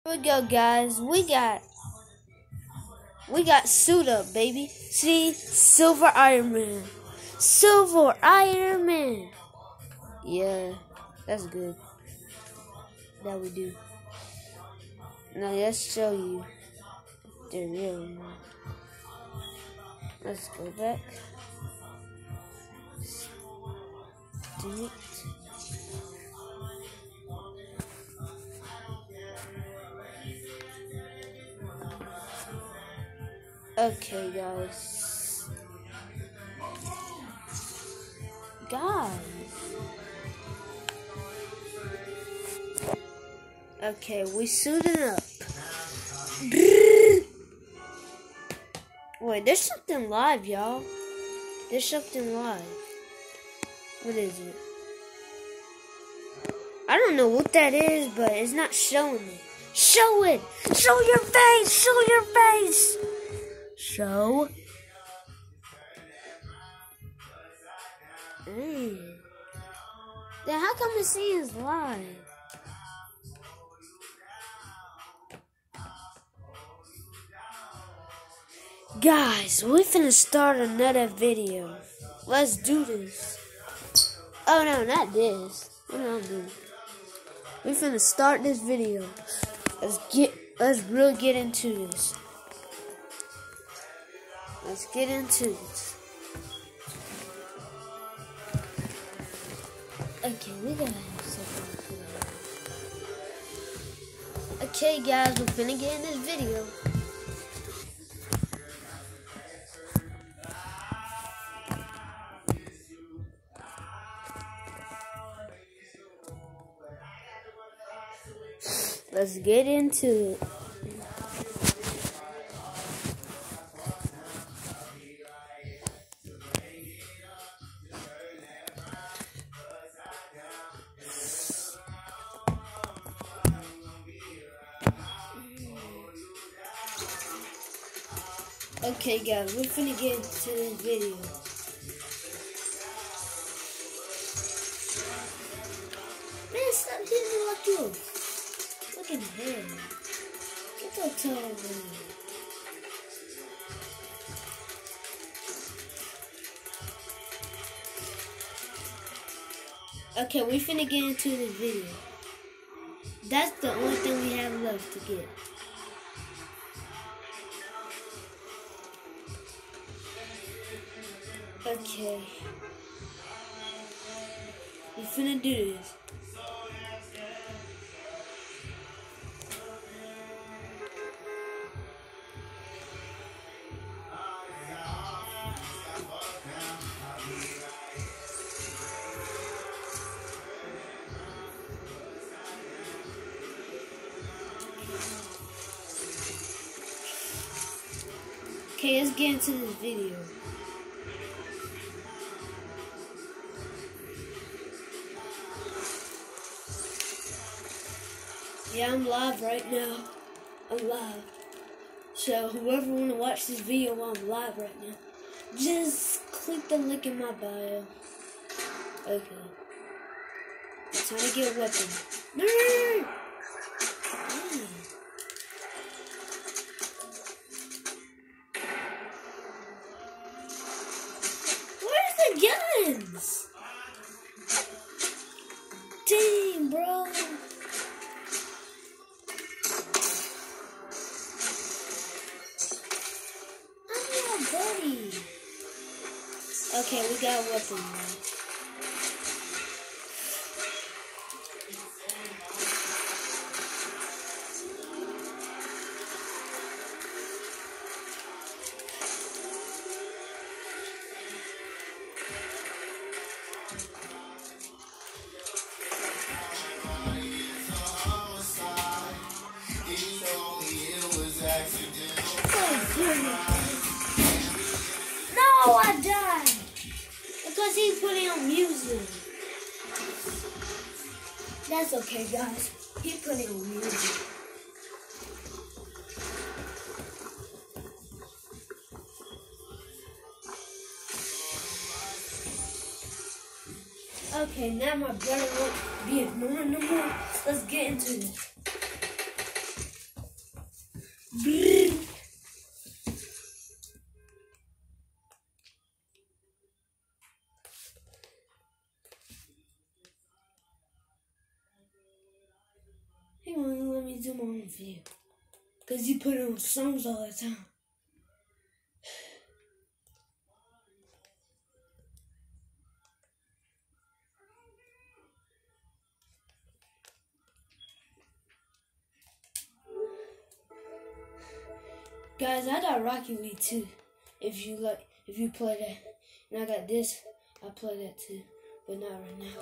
Here we go, guys. We got suit up, baby. See, Silver Iron Man. Silver Iron Man. Yeah, that's good. That we do. Now let's show you the real one. Let's go back. Delete. Okay, guys. Okay, we suited up. Wait, there's something live, y'all. There's something live. What is it? I don't know what that is, but it's not showing me. Show it! Show your face! Show your face! Show. Then how come the scene is live? Guys, we finna start another video. Let's do this. Oh no, not this. What am I doing? We finna start this video. Let's really get into this. Let's get into this. Okay, we gotta have something for that. Okay, guys, we're finna get in this video. Let's get into it. Okay, guys, we're finna get into this video. Man, stop hitting me like this. Look at the hair. Get that tail over here. Okay, we finna get into this video. That's the only thing we have left to get. Okay. We finna do this. Okay, let's get into this video. Yeah, I'm live right now. I'm live. So whoever wanna watch this video while I'm live right now, just click the link in my bio. Okay. It's time to get a weapon. No! Where's the guns? Dang, bro. Buddy. Okay, we got a weapon now. No, I died because he's putting on music. That's okay, guys. He's putting on music. Okay, now my brother won't be ignoring no more. Let's get into this. Brrr. He won't let me do my own video. Because you put on songs all the time. Guys, I got Rocket League too. If you play that. And I got this, I play that too. But not right now.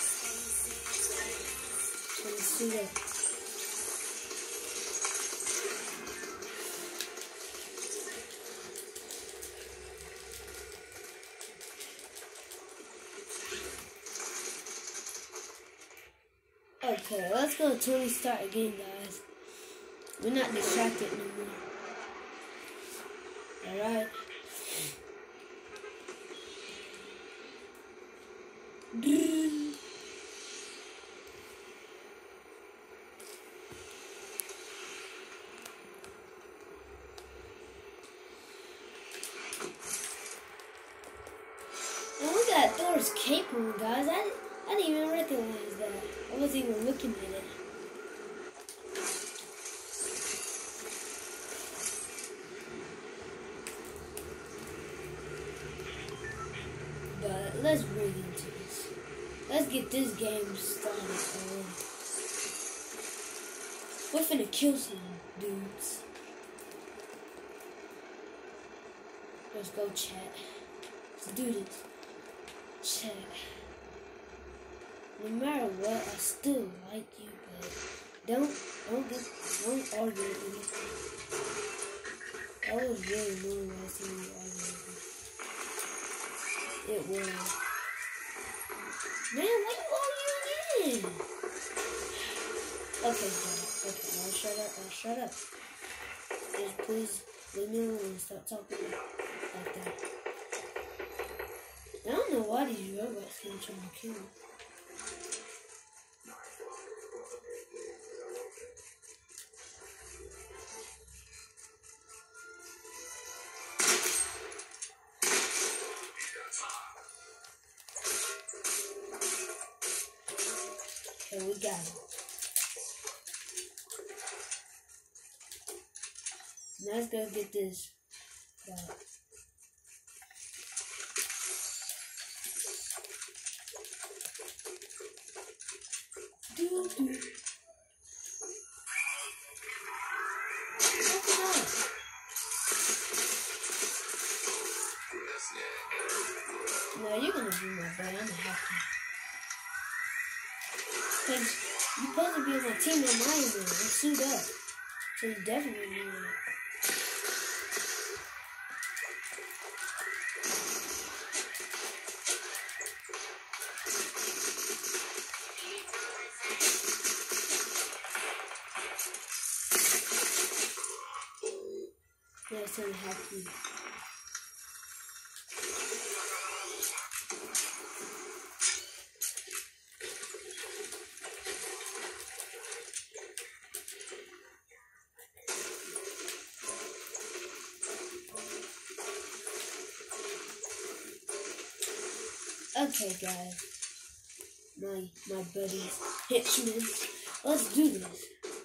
So let's see that. Okay, let's go Tony Stark again, guys. We're not distracted no more. Alright. And we got Thor's cape on, guys. I didn't even recognize that. I wasn't even looking at it. But let's bring into this. Let's get this game started. We're finna kill some dudes. Let's go, chat. Let's do this. Chat. No matter what, I still like you, but don't argue with me. That was really annoying last time you argued with me. It was. Man, what are you arguing in? Okay, I'll shut up. Just please leave me alone and stop talking like that. I don't know why these robots keep trying to kill me. Okay, we got him. Now let's go get this guy. No, you're gonna be my boy. I'm happy. Cause you're supposed to be on my team in Iron Man. I'm suit up. So you definitely need it. Yes, I'm happy. Okay, guys. My buddies, henchmen. Let's do this.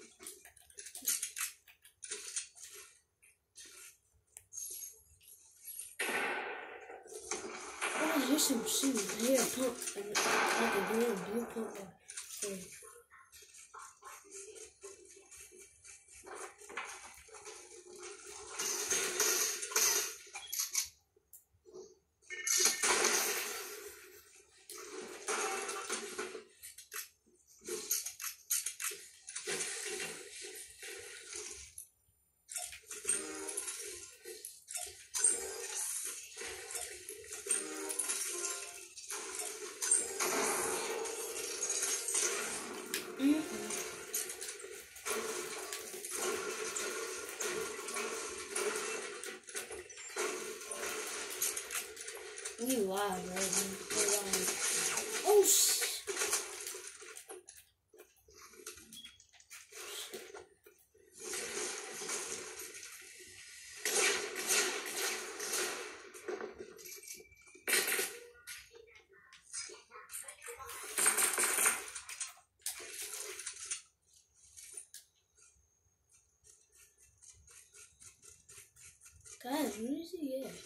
Oh, here's some shoes. Here, pump. Like a blue pump. Okay. We live, right? We're live. Oh, Guys, where is he at?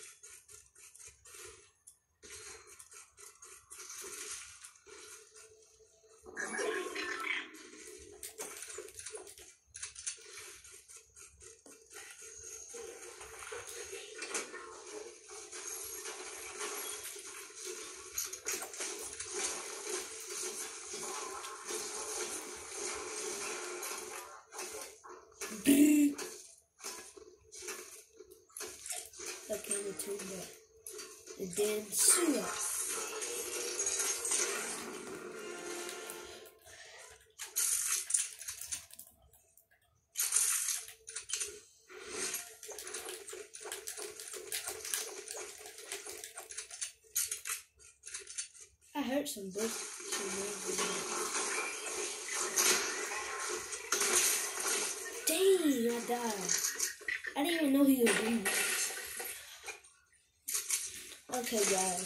Okay, I'm gonna turn back. And then Sura. I heard some books. Dang, I died. I didn't even know he was breathing. Okay, guys.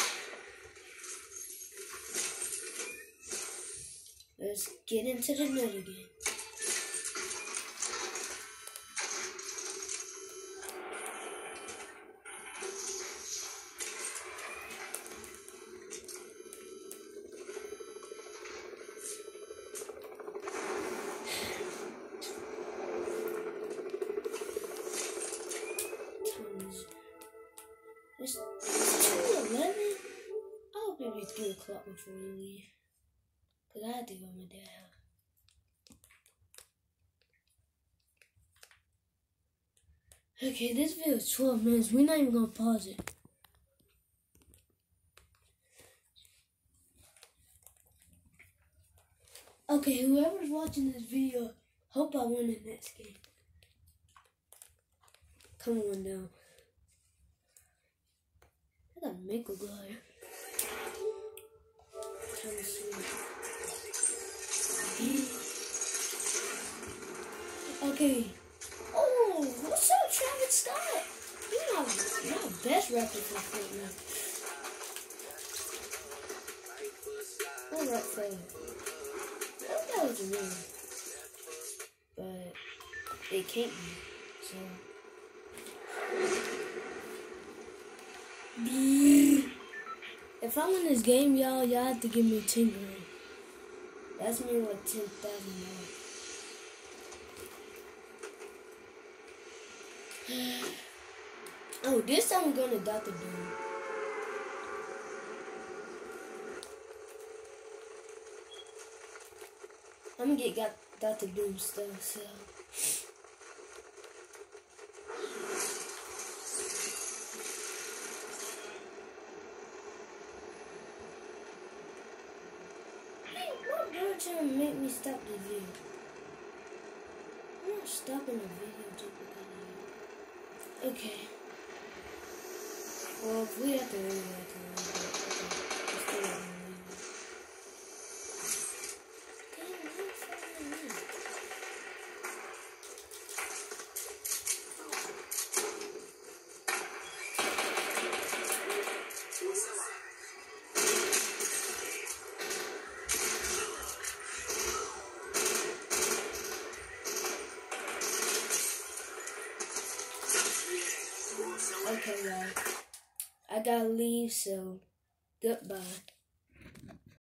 Let's get into the net again. It's 2:11. I hope it be 3 o'clock before we leave. Cause I have to go to my dad's house. Okay, this video is 12 minutes. We're not even gonna pause it. Okay, whoever's watching this video, hope I win the next game. Come on now. I got a Mako glider. Time to swim. Okay. Oh, what's up, Travis Scott? You're my best rapper for Fortnite. What rap for? I thought that was real. But it can't be. So. If I win this game, y'all have to give me 10 grand. That's me like $10,000. Oh, this time I'm gonna Dr. Doom. I'm gonna get Dr. Doom stuff, so. Trying to make me stop the video. I'm not stopping the video just because of you. Okay. Well, if we have to leave, we have to leave. Let's do it. Okay, y'all. I gotta leave, so goodbye.